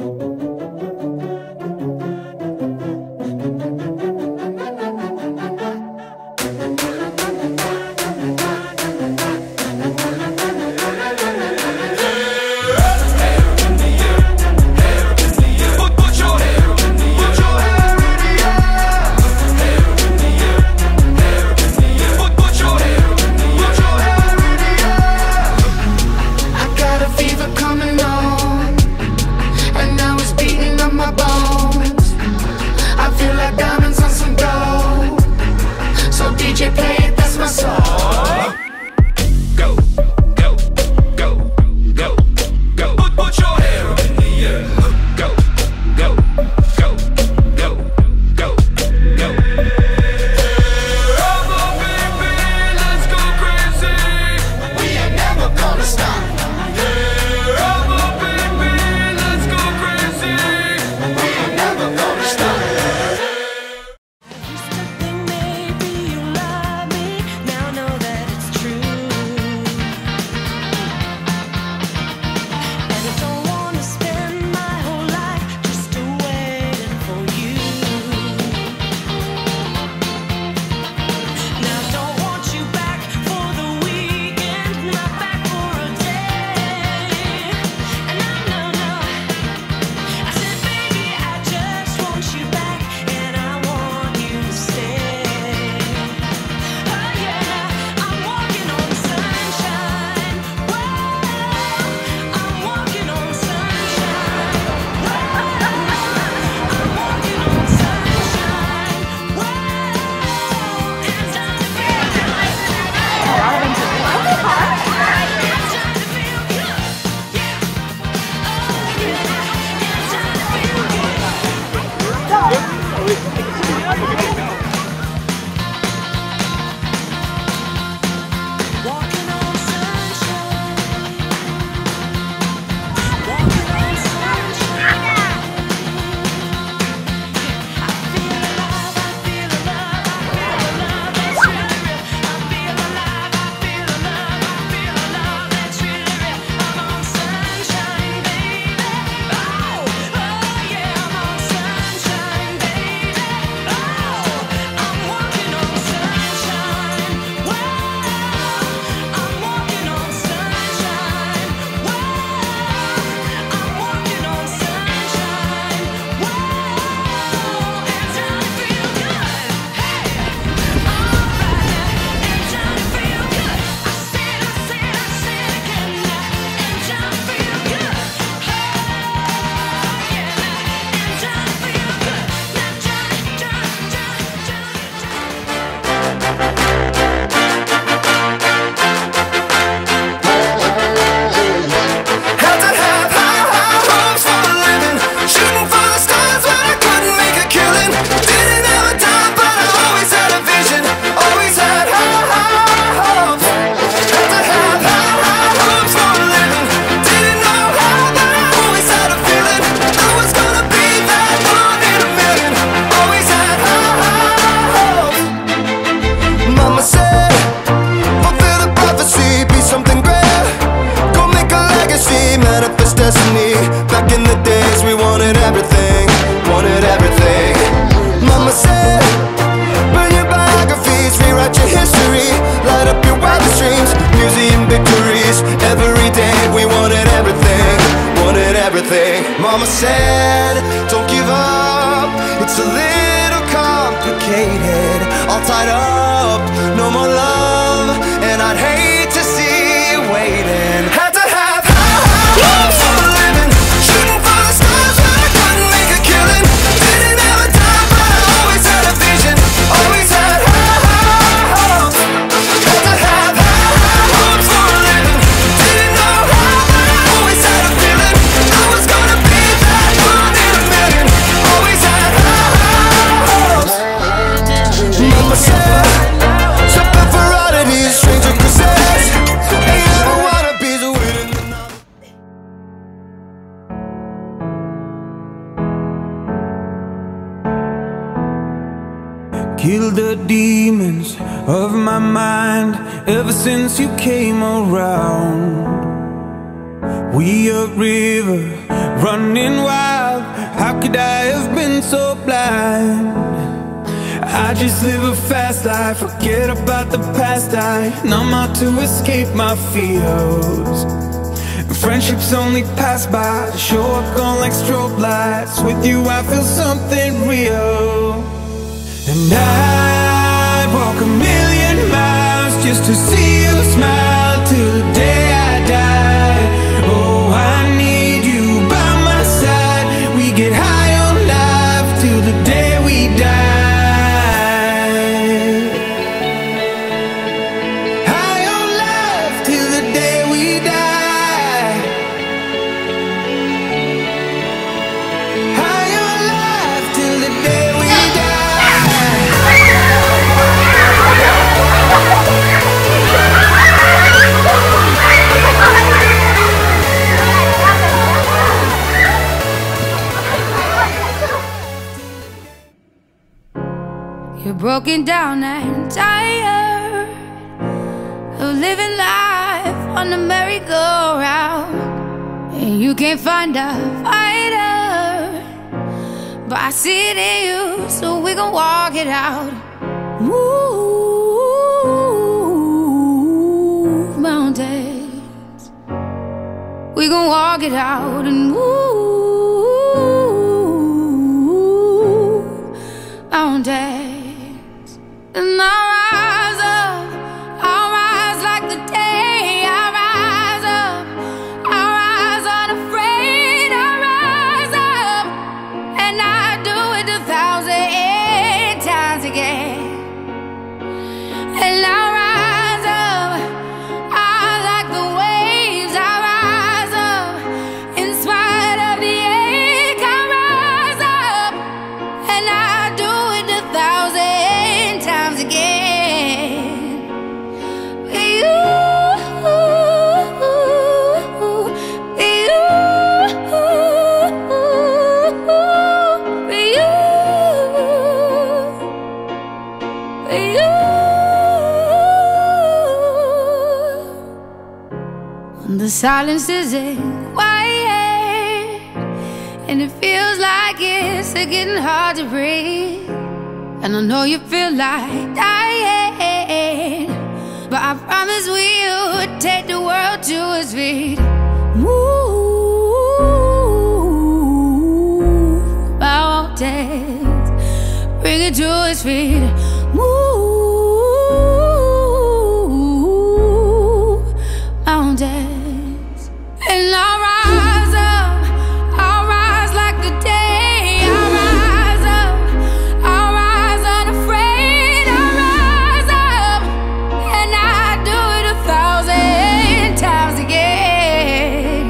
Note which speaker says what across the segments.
Speaker 1: Mama said, don't give up, it's a little complicated. All tied up, no more love, and I'd hate to see you waiting. Had to have high hopes for a living, shooting for the stars when I couldn't make a killing. Didn't have a time, but I always had a vision, always had high hopes. Had to have high hopes for a living, didn't know how, but I always had a feeling I was gonna be that one in a million. Always had high hopes. Mama said, something for oddities, stranger cruises. Ain't ever wanna be the winner.
Speaker 2: Killed the demons of my mind ever since you came around. We a river running wild. How could I have been so blind? I just live a fast life, forget about the past. I numb out to escape my fears. Friendships only pass by, show up gone like strobe lights. With you I feel something real. And I'd walk a million miles just to see you smile till the day I die. Oh, I need you by my side. We get high on life till the day we die. High on life till the day we die. High on life till the day we
Speaker 3: You're broken down and tired of living life on the merry-go-round, and you can't find a fighter, but I see it in you, so we gon' walk it out. Move mountains, we gon' walk it out and move mountains. And I'll rise up, I'll rise like the day. I'll rise up, I'll rise unafraid. I'll rise up, and I'll do it 1,000 times again. And I'll rise up, I'll like the waves. I'll rise up, in spite of the ache. I'll rise up, and I'll do it 1,000 times again. When the silence isn't quiet and it feels like it's getting hard to breathe, and I know you feel like dying, but I promise we'll take the world to its feet. Move mountains, bring it to its feet. Move mountains, and I'll rise up, I'll rise like the day. I'll rise up, I'll rise unafraid. I'll rise up, and I'll do it 1,000 times again.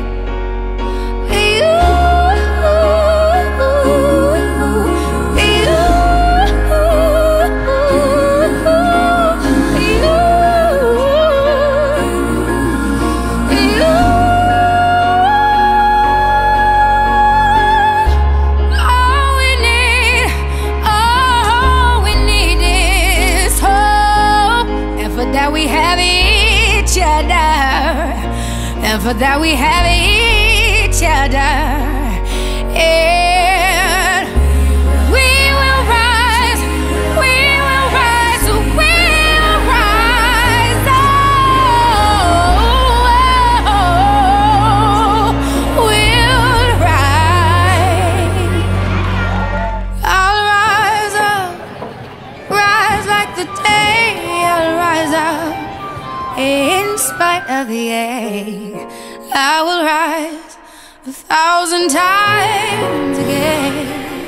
Speaker 3: And for that we have each other, and we will rise, we will rise, we will rise. Oh, we'll rise. I'll rise up, rise like the day. I'll rise up in spite of the ache. I will rise 1,000 times again,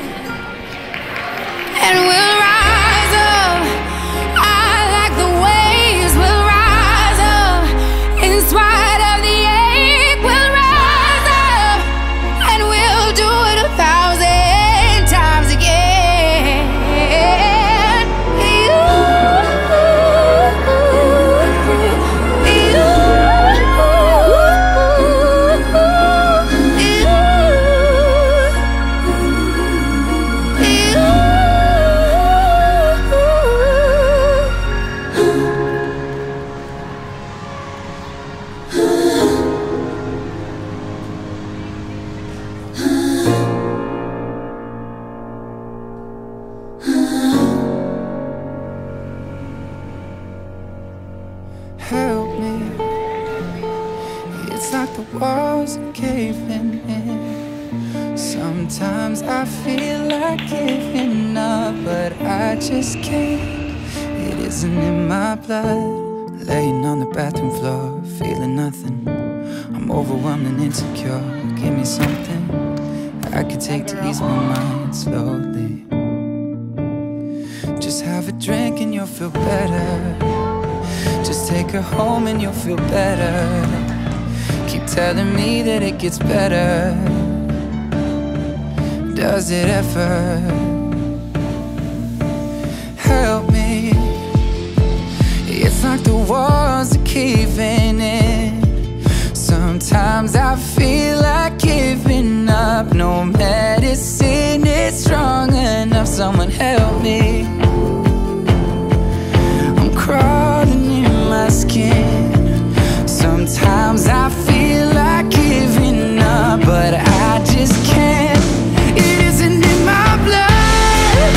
Speaker 3: and we'll rise up. I like the waves. We'll rise up in spite of the ache. We'll rise up, and we'll do it 1,000 times again.
Speaker 2: walls are caving in. Sometimes I feel like giving up, but I just can't. It isn't in my blood. Laying on the bathroom floor, feeling nothing. I'm overwhelmed and insecure. Give me something I could take to ease my mind slowly. Just have a drink and you'll feel better. Just take her home and you'll feel better. Keep telling me that it gets better. Does it ever? Help me. It's like the walls are caving in. Sometimes I feel like giving up. No medicine is strong enough. Someone help me. I'm crawling in my skin. Sometimes I feel like giving up, but I just can't. It isn't in my blood.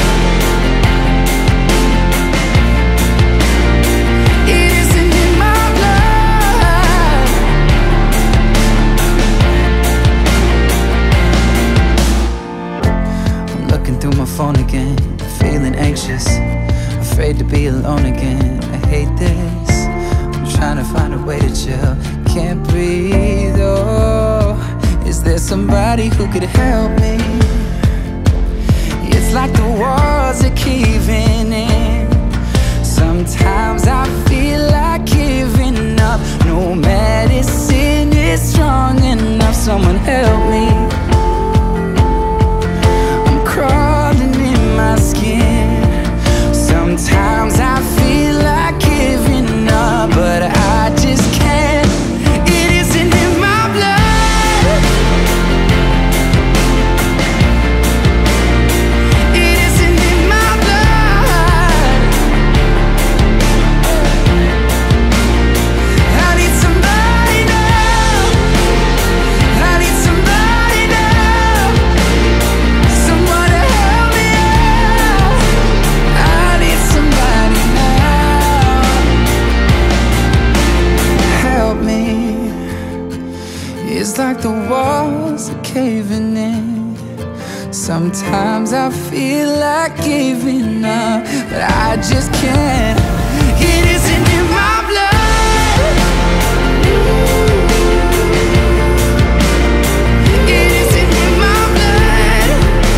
Speaker 2: It isn't in my blood. I'm looking through my phone again, feeling anxious, afraid to be alone again. I hate this. I'm trying to find a way to chill. Can't breathe, oh. Is there somebody who could help me? It's like the walls are caving in. Sometimes I feel like giving up. No medicine is strong enough. Someone help me. I'm crawling in my skin. Sometimes I feel like giving up, but I just can't. It isn't in my blood. It isn't in my blood. I need somebody now. I need somebody now. Someone to help me out. I need somebody now. Help me. It's like the walls are caving in. Sometimes I feel like giving up, but I just can't. It isn't in my blood. It isn't in my blood.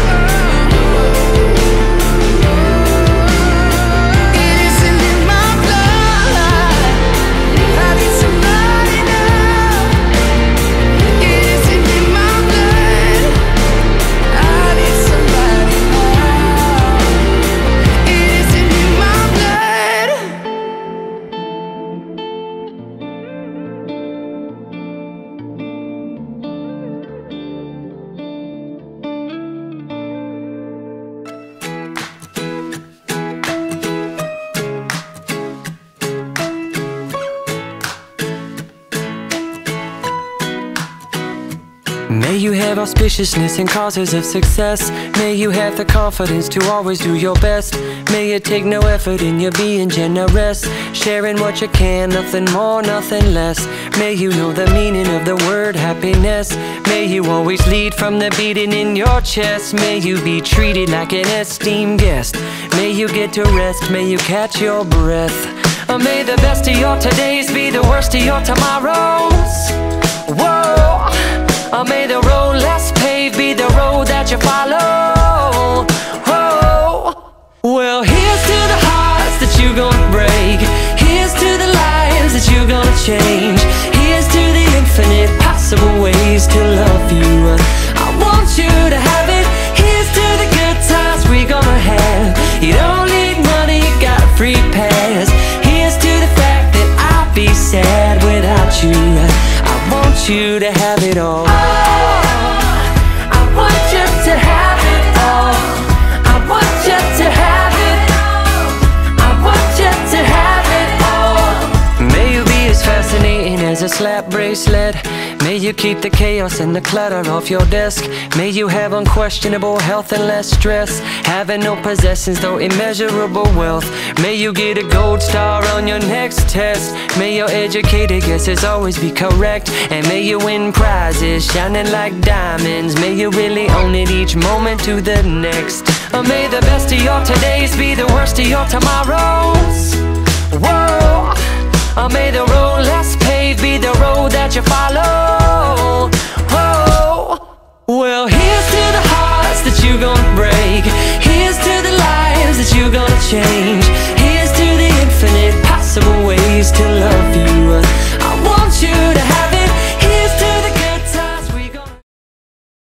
Speaker 2: It isn't in my blood. I need somebody now. It isn't in my blood. I need somebody now. It isn't in my blood.
Speaker 4: May you have auspiciousness and causes of success. May you have the confidence to always do your best. May it take no effort in your being generous, sharing what you can, nothing more, nothing less. May you know the meaning of the word happiness. May you always lead from the beating in your chest. May you be treated like an esteemed guest. May you get to rest, may you catch your breath. May the best of your todays be the worst of your tomorrows. Whoa. May the road less paved be the road that you follow. Oh. Well, here's to the hearts that you're gonna break. Here's to the lives that you're gonna change. Here's to the infinite possible ways to love you. I want you to have it. Here's to the good times we're gonna have. You don't need money, you got a free pass. Here's to the fact that I'll be sad without you. I want you to have it all. I want you to have it. you keep the chaos and the clutter off your desk. May you have unquestionable health and less stress. Having no possessions though immeasurable wealth. May you get a gold star on your next test. May your educated guesses always be correct. And may you win prizes shining like diamonds. May you really own it each moment to the next. Or may the best of your todays be the worst of your tomorrows. Whoa. Or may the road less paved be the road that you follow. Oh, well, here's to the hearts that you gonna break. Here's to the lives that you gonna change.